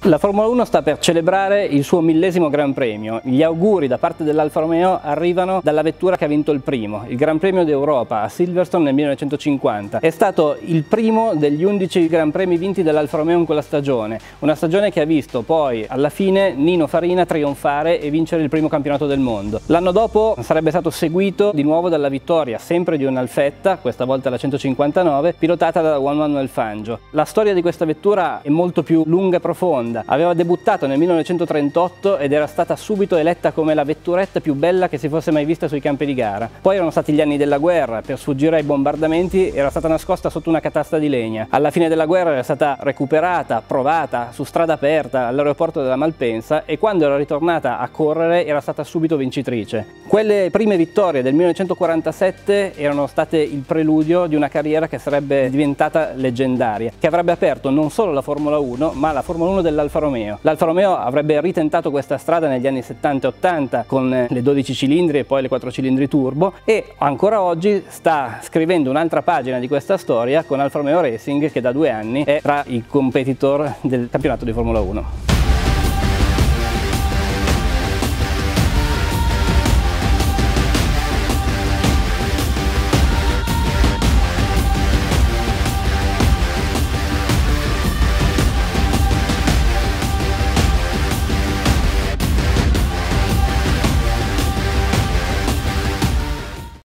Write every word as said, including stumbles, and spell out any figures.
La Formula uno sta per celebrare il suo millesimo Gran Premio. Gli auguri da parte dell'Alfa Romeo arrivano dalla vettura che ha vinto il primo, il Gran Premio d'Europa a Silverstone nel millenovecentocinquanta. È stato il primo degli undici Gran Premi vinti dall'Alfa Romeo in quella stagione, una stagione che ha visto poi alla fine Nino Farina trionfare e vincere il primo campionato del mondo. L'anno dopo sarebbe stato seguito di nuovo dalla vittoria sempre di un'Alfetta, questa volta la centocinquantanove, pilotata da Juan Manuel Fangio. La storia di questa vettura è molto più lunga e profonda. Aveva debuttato nel millenovecentotrentotto ed era stata subito eletta come la vetturetta più bella che si fosse mai vista sui campi di gara. Poi erano stati gli anni della guerra, per sfuggire ai bombardamenti era stata nascosta sotto una catasta di legna. Alla fine della guerra era stata recuperata, provata su strada aperta all'aeroporto della Malpensa e quando era ritornata a correre era stata subito vincitrice. Quelle prime vittorie del millenovecentoquarantasette erano state il preludio di una carriera che sarebbe diventata leggendaria, che avrebbe aperto non solo la Formula uno ma la Formula uno dell'Alfa Romeo. L'Alfa Romeo avrebbe ritentato questa strada negli anni settanta e ottanta con le dodici cilindri e poi le quattro cilindri turbo e ancora oggi sta scrivendo un'altra pagina di questa storia con Alfa Romeo Racing che da due anni è tra i competitor del campionato di Formula uno.